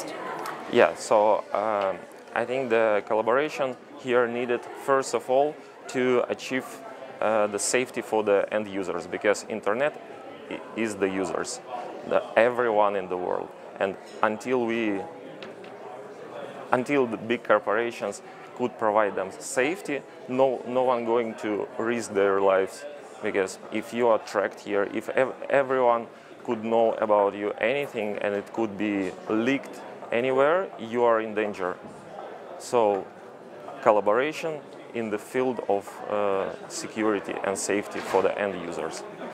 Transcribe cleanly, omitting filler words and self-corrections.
used? Yeah, so I think the collaboration here needed, first of all, to achieve the safety for the end users, because internet is the users, everyone in the world. And until the big corporations could provide them safety, no one going to risk their lives. Because if you are tracked here, if everyone could know about you anything and it could be leaked anywhere, you are in danger. So collaboration in the field of security and safety for the end users.